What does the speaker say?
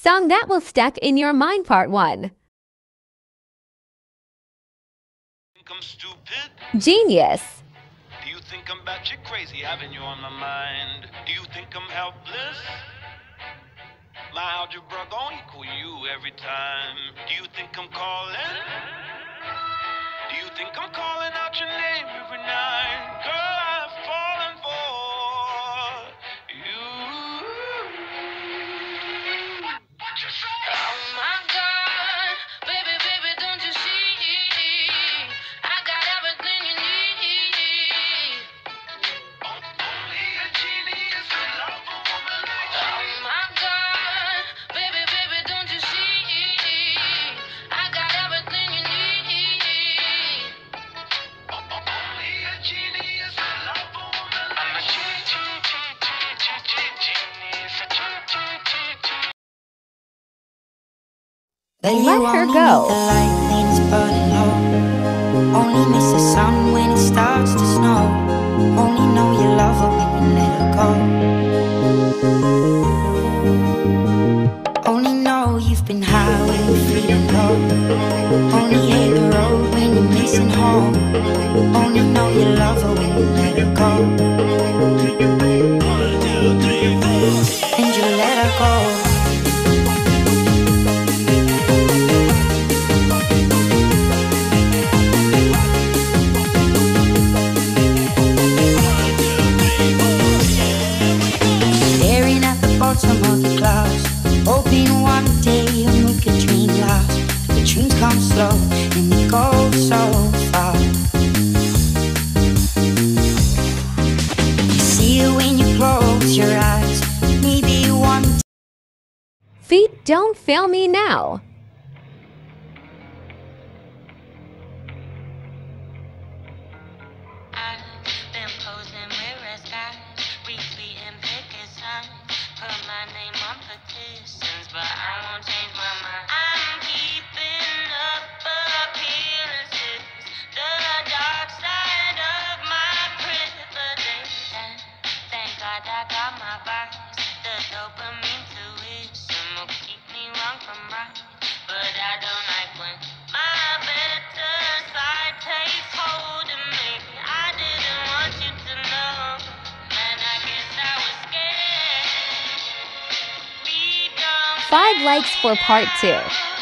Song that will stuck in your mind, part 1. Think I'm stupid? Genius. Do you think I'm batshit crazy having you on my mind? Do you think I'm helpless? My algebra gon' equal you every time. Do you think I'm calling? Do you think I'm calling out your name every night? Girl, I've fallen for you. What you say? Oh my God, baby, baby, don't you see? I got everything you need. Only a genius can love a woman like you. Oh my God, baby, baby, don't you see? I got everything you need. Only a genius can love a woman like you. Then Let you her only go. need the light when it's burning low. Only miss the sun when it starts to snow. Only know you love her when you let her go. Only know you've been high when you're feeling low. Only hate the road when you're missing home. Only know you love her when you let her go. And you let her go. Bottom of the clouds, hoping one day you'll make a dream last. The dreams come slow and they go so far. You see it when you close your eyes. Maybe one Feet don't fail me now. I've been posing with red skies, retweeting picket signs, put my name on petitions, but I won't change my mind. I'm keeping up appearances, the dark side of my privilege. And thank God I got my vibes, the dopamine tuition will keep me wrong from right, but I don't like when my better side takes hold of me. I didn't want you to know, and I guess I was scared. We don't 5 likes for part 2.